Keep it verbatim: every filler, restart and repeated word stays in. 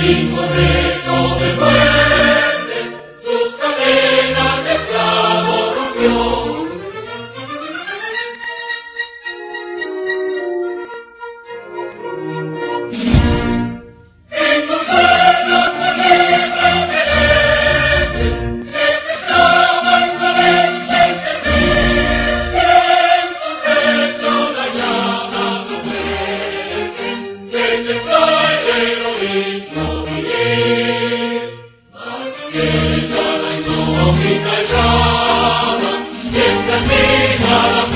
incorrecto de muerte, sus cadenas de esclavo rompió. En tu pueblo se guerra merece, ese esclavo insolente se crece, en su pecho la llama florece, que te trae el heroísmo vivir. Mas que ella la indómita y brava, siempre amiga la